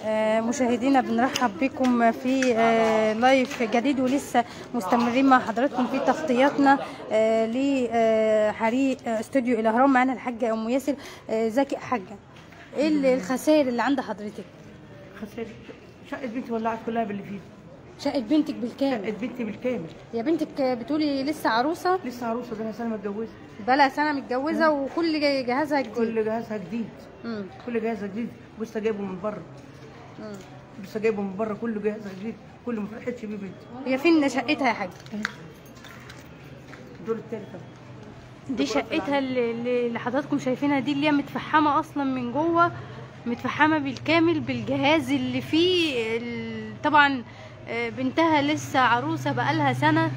مشاهدينا بنرحب بكم في لايف جديد، ولسه مستمرين مع حضراتكم في تغطياتنا لحريق استوديو الاهرام. معانا الحاجه ام ياسر. زكي حاجه، ايه الخسائر اللي عند حضرتك؟ خسائر شقه بنتي ولعت كلها باللي فيها. شقه بنتك بالكامل؟ شقه بنتي بالكامل. يا بنتك بتقولي لسه عروسه؟ لسه عروسه، بقالها سنه متجوزه. بقالها سنه متجوزه وكل جهازها جديد. كل جهازها جديد. كل جهازها جديد، لسه جايبه من بره. لسه جايبه من بره، كله جهازها جديد، كله ما فرحتش بيه بنتي. هي فين شقتها يا حاج؟ الدور الثالث. دي شقتها اللي حضراتكم شايفينها دي، اللي هي متفحمه اصلا من جوه، متفحمه بالكامل بالجهاز اللي فيه. طبعا بنتها لسه عروسه بقالها سنه،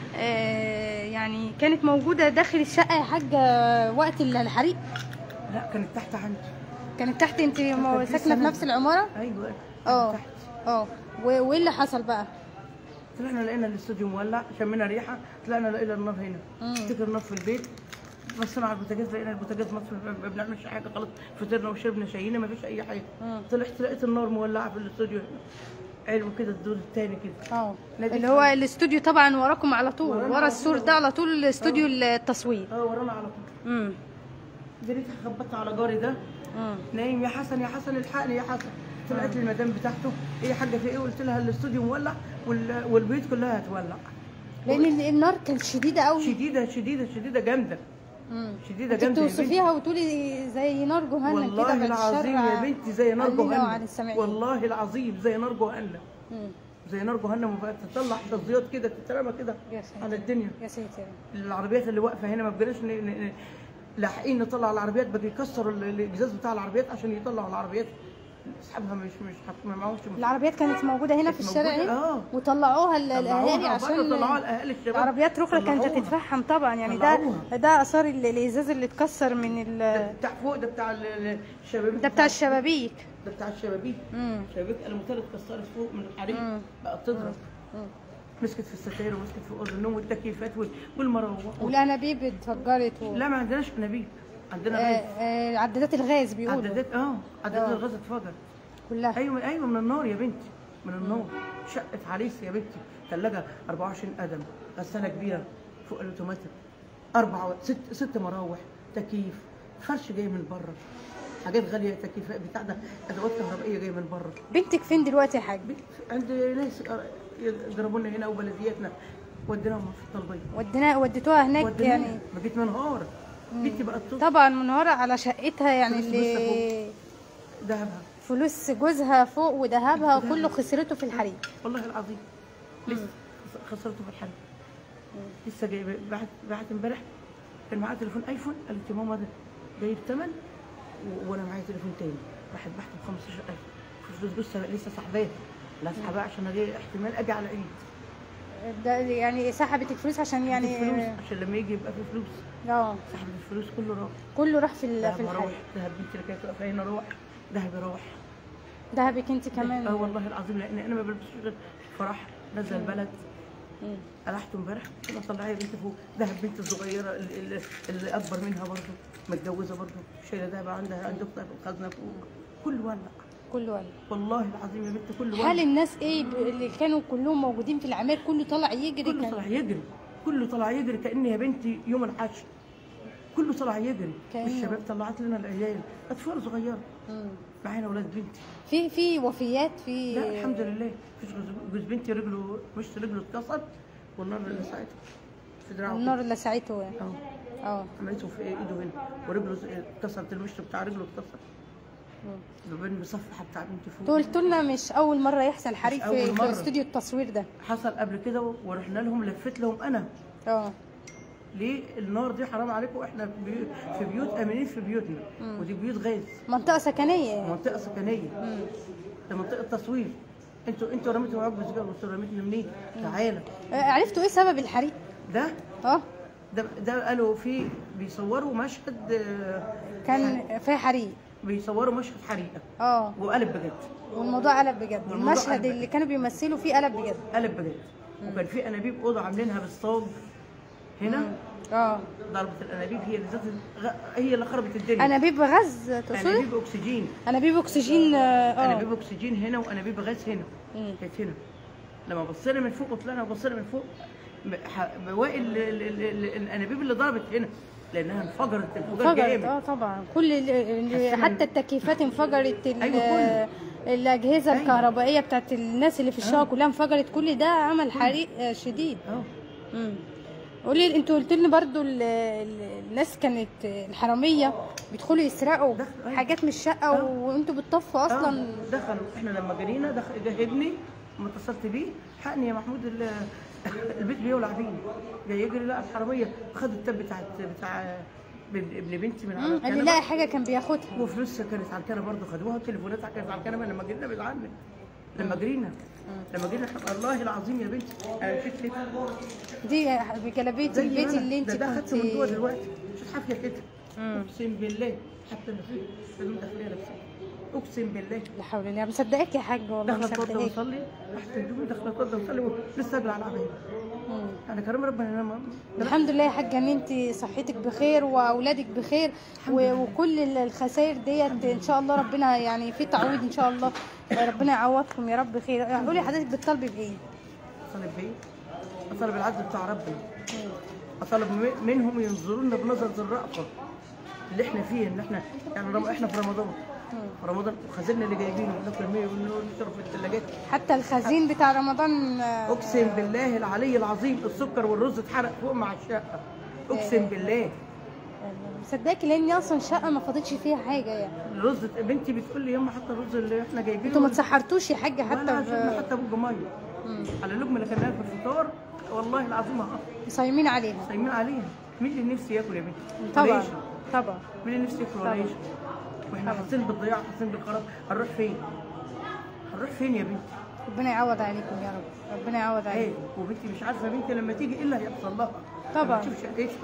يعني كانت موجوده داخل الشقه يا حاجه وقت الحريق؟ لا، كانت تحت عندي. كانت تحت؟ انت ساكنه في نفس العماره؟ ايوه. اه. وايه اللي حصل بقى؟ طلعنا لقينا الاستوديو مولع، شمينا ريحه، طلعنا لقينا النار هنا. افتكر النار في البيت، بصينا على البوتاجاز لقينا البوتاجاز مطفي، ما بنعملش حاجه خلاص، فطرنا وشربنا شاينا، ما فيش اي حاجه. طلعت لقيت النار مولعه في الاستوديو هنا. علو كده الدور الثاني كده. اللي هو الاستوديو طبعا وراكم على طول، ورا السور ده على طول استوديو التصوير. ورانا على طول. جريت خبطت على جاري ده، نايم، يا حسن يا حسن الحقني يا حسن. طلعت لي المدام بتاعته، ايه يا حاجه في ايه؟ قلت لها الاستوديو مولع والبيوت كلها هتولع، لان النار كانت شديده قوي. شديده شديده شديده جامده. شديده جامده. انت بتوصفيها وتقولي زي نار جهنم كده. والله العظيم يا بنتي زي نار جهنم، والله العظيم زي نار جهنم. زي نار جهنم، وبقت تطلع شظيات كده تترمى كده على الدنيا. يا ساتر. العربيات اللي واقفه هنا ما بقيناش لاحقين نطلع العربيات، بقى يكسروا الازاز بتاع العربيات عشان يطلعوا العربيات. اصحابها مش معهمش. العربيات كانت موجوده هنا في الشارع هنا، وطلعوها الاهالي عشان طلعوها الاهالي الشباب. عربيات اخرى كانت هتتفحم طبعا، يعني ده اثار الازاز اللي اتكسر من بتاع فوق، ده بتاع الشبابيك، ده بتاع الشبابيك، ده بتاع الشبابيك. الشبابيك الموتيل اتكسرت فوق من الحريق، بقت تضرب. مسكت في الستاير ومسكت في اوضه النوم والتكييفات والمراوح والانابيب اتفجرت لا، ما عندناش انابيب، عندنا غاز. عدادات الغاز بيقولوا. عدادات الغاز اتفجرت كلها. ايوه من النار يا بنتي، من النار. شقه عريس يا بنتي، ثلاجه 24 قدم، غساله كبيره فوق الاوتوماتيك، 6 مراوح، تكييف، فرش جاي من بره، حاجات غاليه، تكييفات بتاع ده، ادوات كهربائيه جايه من بره. بنتك فين دلوقتي يا حاج؟ عند ناس ضربونا هنا وبلدياتنا، وديناهم في الطلبيه. وديتوها هناك يعني؟ بقيت منهاره. بنتي بقت طبعا منهاره على شقتها، يعني اللي ذهبها، فلوس جوزها فوق وذهبها وكله خسرته في الحريق. والله العظيم لسه خسرته في الحريق. لسه جاي بعت امبارح، كان معايا تليفون ايفون، قالت لي ماما ده جايب ثمن وانا معايا تليفون تاني، راحت بعته ب 15,000 في فلوس لسه سحباه. لا اسحبها عشان احتمال اجي على عيد. ده يعني سحبت الفلوس عشان يعني الفلوس عشان لما يجي يبقى في فلوس. سحبت الفلوس، كله راح في الحريق. ذهب بنتي اللي كانت واقفه هنا روح، ذهبي روح. ذهبك انت كمان؟ والله العظيم، لان انا ما بلبسش غير فرح نزل البلد. قلعته امبارح، قلت لها طلعي يا بنتي فوق. ذهب بنتي الصغيره اللي اكبر منها برضه، متجوزه برضه، شايله ذهب عندها عند اختها في الخزنه فوق. كله ولع والله العظيم يا بنتي، كله ولع. حال الناس ايه اللي كانوا كلهم موجودين في العماير؟ كله طلع يجري، كله طلع يجري كأن يا بنتي يوم الحشر، كله طلع يجري. والشباب طلعت لنا العيال، اطفال صغيره معانا اولاد بنتي. في وفيات؟ لا الحمد لله، مفيش. جوز بنتي رجله اتكسر، والنار اللي ساعته في دراعه. النار اللي ساعته عملته في ايده هنا، ورجله اتكسرت، المشط بتاع رجله اتكسر. بين المصفحه بتاع بنتي فوق. قلت لنا مش اول مره يحصل حريق في استوديو التصوير ده. حصل قبل كده ورحنا لهم، لفيت لهم انا. ليه النار دي؟ حرام عليكم، احنا في بيوت امنين في بيوتنا، ودي بيوت غاز، منطقه سكنيه. ده منطقه تصوير. انتوا رميتوا معاكم بسجاره، وانتوا رميتوا منين؟ تعالى. عرفتوا ايه سبب الحريق ده؟ ده قالوا فيه بيصوروا مشهد، كان في حريق، بيصوروا مشهد حريقه. وقلب بجد، والموضوع قلب بجد. المشهد اللي كانوا بيمثلوا فيه قلب بجد. وكان في انابيب اوضه عاملينها بالصاج هنا، ضربه الانابيب هي اللي هي اللي خربت الدنيا. انابيب غاز تقصدي؟ انابيب اكسجين. انابيب اكسجين. انابيب اكسجين هنا وانابيب غاز هنا. كانت هنا. لما بصينا من فوق وطلعنا وبصينا من فوق بواقي الانابيب اللي ضربت هنا لانها انفجرت انفجار جامد. طبعا كل حتى التكييفات انفجرت. أيوة الاجهزه الكهربائيه بتاعت الناس اللي في الشقه كلها انفجرت. كل ده عمل حريق شديد. قولي انتوا قلت لنا برضو الناس كانت الحراميه بيدخلوا يسرقوا حاجات من الشقه وانتوا بتطفوا اصلا. دخلوا احنا لما جرينا جه ابني لما اتصلت بيه حقني يا محمود البيت بيولع بيه جاي يجري لقى الحراميه خد التاب بتاع ابن بنتي من على الكنبه اللي لاقي حاجه كان بياخدها وفلوسها كانت على الكنبه برضه خدوها وتليفوناتها كانت على الكنبه لما جرينا بنعلم لما جرينا والله العظيم يا بنتي انا مشيت لك دي بجلابيه البيت اللي انت ده خدته من جوه دلوقتي مش حافيه كده اقسم بالله حتى انا فيه بدون داخليه نفسها اقسم بالله لا حول الله مصدقاك يا حاج والله داخله اتوضى واصلي تحت هدومي داخله اتوضى واصلي لسه اجري على العبايه انا كريم ربنا الحمد لله يا حاجه ان انت صحتك بخير واولادك بخير وكل الخسائر ديت ان شاء الله ربنا يعني في تعويض ان شاء الله ربنا يعوضكم يا رب خير. قولي حضرتك بتطالبي بايه؟ اطالب بايه؟ اطالب العدل بتاع ربنا اطالب منهم ينظروا لنا بنظره الرأفه اللي احنا فيه ان احنا يعني احنا في رمضان رمضان وخزيننا اللي جايبينه بناكل منه ونشرب في الثلاجات حتى الخزين بتاع رمضان اقسم بالله العلي العظيم السكر والرز اتحرق فوق مع الشقه اقسم بالله مصدقاكي لاني اصلا شقه ما فاضتش فيها حاجه يعني الرز بنتي بتقول لي ياما حتى الرز اللي احنا جايبينه انتوا ما تسحرتوش يا حاجه حتى حتى بوج ميه على اللقمه اللي كنا في الفطار والله العظيم صايمين عليها مين اللي نفسي ياكل يا بنتي؟ طبعا مين اللي نفسي ياكل ولا يشرب؟ واحنا حاسين بالضياع حاسين بالخراب هنروح فين؟ يا بنتي؟ ربنا يعوض عليكم يا رب ربنا يعوض عليكم. وبنتي مش عارفه بنتي لما تيجي ايه اللي هيحصل لها طبعا تشوف شقتها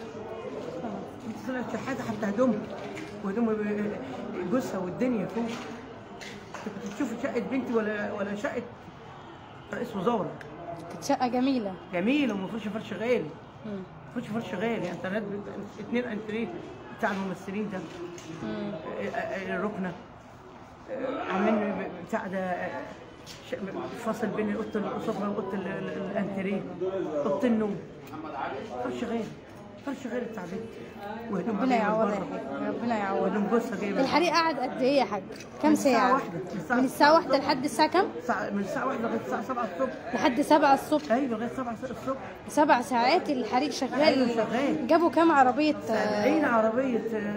بنتي طلعت شحاته حتى هدومها وهدوم جوزها والدنيا فوق كنت تشوفي شقه بنتي ولا شقه رئيس وزاره كانت شقه جميله وما فيهاش فرش غالي يعني انترنت 2 انتريه بتاع الممثلين ده الركنه عاملين بتاع ده فاصل بين اوضه السفره واوضه الانتريه اوضه النوم فرش غير بتاع بنتي ربنا يعوضها ربنا يعوضها. وهدوم جوزها جايبه. الحريق قعد قد ايه يا حاج؟ كام ساعه؟ من الساعه 1 لحد الساعه كام؟ من الساعه 1 لغايه الساعه 7 الصبح لحد 7 الصبح. ايوه لغايه 7 الصبح 7 ساعات الحريق شغال. ايوه شغال. جابوا كام عربيه 70 عربيه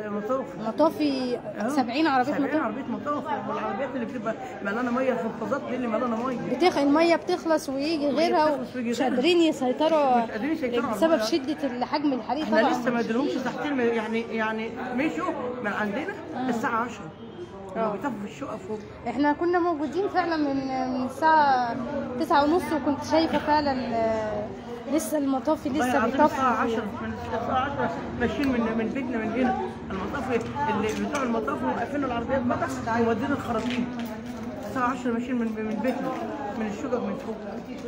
مطافي 70 عربيه مطافي. 70 عربيه مطافي والعربيات اللي بتبقى ملانه ميه في الفضات دي اللي ملانه ميه الميه بتخلص ويجي غيرها ومش قادرين يسيطروا بسبب شده حجم الحريق. احنا لسه ما ادلهمش تحتين يعني مشوا من عندنا الساعه 10 بيطفوا في الشقه فوق. احنا كنا موجودين فعلا من الساعه 9:30 وكنت شايفه فعلا لسه المطافي لسه بيطفي. الساعه 10 من الساعه 10 ماشيين من بيتنا من هنا المطافي اللي بتوع المطافي واقفين العربيات بقى ومودين الخراطيم. الساعه 10 ماشيين من بيتنا من الشقق من فوق.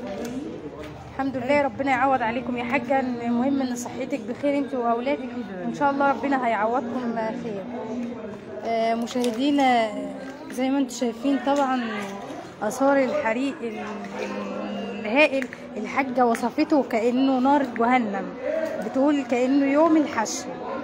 الحمد لله ربنا يعوض عليكم يا حاجه. المهم ان صحتك بخير انت واولادك وان شاء الله ربنا هيعوضكم خير. مشاهدينا زي ما انتم شايفين طبعا اثار الحريق الهائل. الحاجه وصفته كانه نار جهنم بتقول كانه يوم الحشر.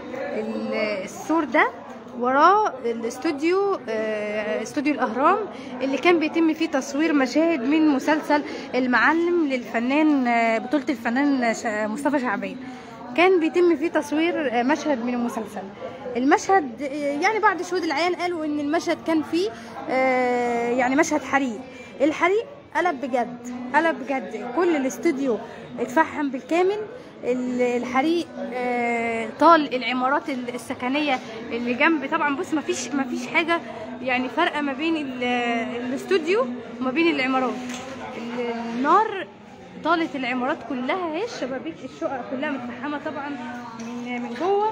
السور ده وراه الاستوديو استوديو الاهرام اللي كان بيتم فيه تصوير مشاهد من مسلسل المعلم للفنان بطولة الفنان مصطفى شعبان. كان بيتم فيه تصوير مشهد من المسلسل. المشهد يعني بعد شهود العيان قالوا ان المشهد كان فيه يعني مشهد حريق. الحريق قلب بجد كل الاستوديو اتفحم بالكامل. الحريق طال العمارات السكنيه اللي جنب. طبعا بص مفيش حاجه يعني فارقه ما بين الاستوديو وما بين العمارات. النار طالت العمارات كلها اهي. شبابيك الشقق كلها متفحمه طبعا من جوه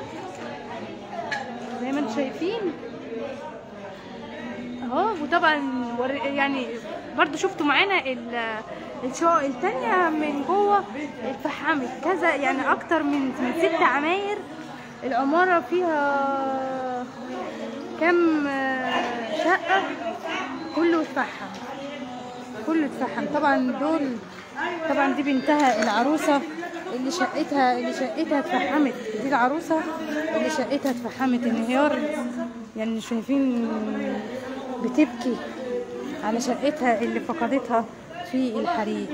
زي ما انتم شايفين اهو. وطبعا يعني برضو شفتوا معانا الشقق التانية من جوه اتفحمت كذا، يعني اكتر من 6 عماير. العمارة فيها كام شقة، كله اتفحم كله اتفحم. طبعا دي بنتها العروسة اللي شقتها اتفحمت. دي العروسة اللي شقتها اتفحمت انهيار، يعني شايفين بتبكي على شقتها اللي فقدتها في الحريق.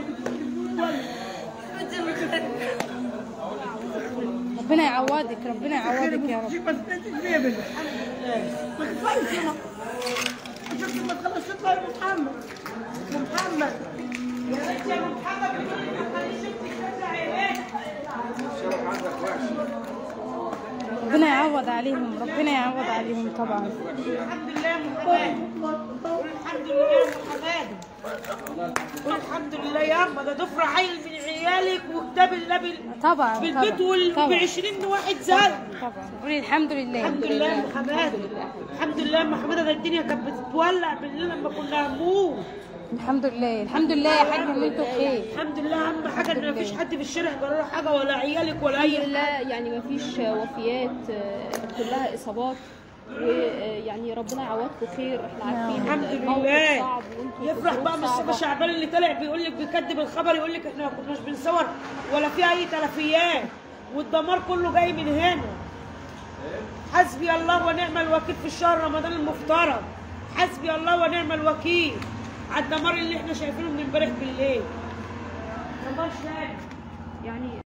ربنا يعوضك يا رب. ما تخلص تطلع يا محمد يا محمد يا محمد ربنا يعوض عليهم طبعا. الحمد لله يا محمد، الحمد لله يا محمد، الحمد لله يا اما ده ضفر عيل من عيالك وكتاب الله طبعا بالبيت وب20 واحد زاد. طبعا قولي الحمد لله. الحمد لله يا محمد، الحمد لله يا محمد. ده الدنيا كانت بتتولع بالليل لما كنا هموم. الحمد لله يا حاج ان انتوا بخير. الحمد لله. اهم حاجه ان مفيش حد في الشارع جرى له حاجه ولا عيالك ولا اي. الحمد لله يعني مفيش وفيات، كلها اصابات، ويعني ربنا يعوضكم خير. احنا عارفين الحمد لله. يفرح بقى مصطفى شعبان اللي طالع بيقول لك بيكذب الخبر، يقول لك احنا ما كناش بنصور ولا في اي تلفيات، والدمار كله جاي من هنا. حسبي الله ونعم الوكيل في الشهر رمضان المفترض. حسبي الله ونعم الوكيل على الدمار اللي احنا شايفينه من امبارح بالليل. دمار شامل يعني.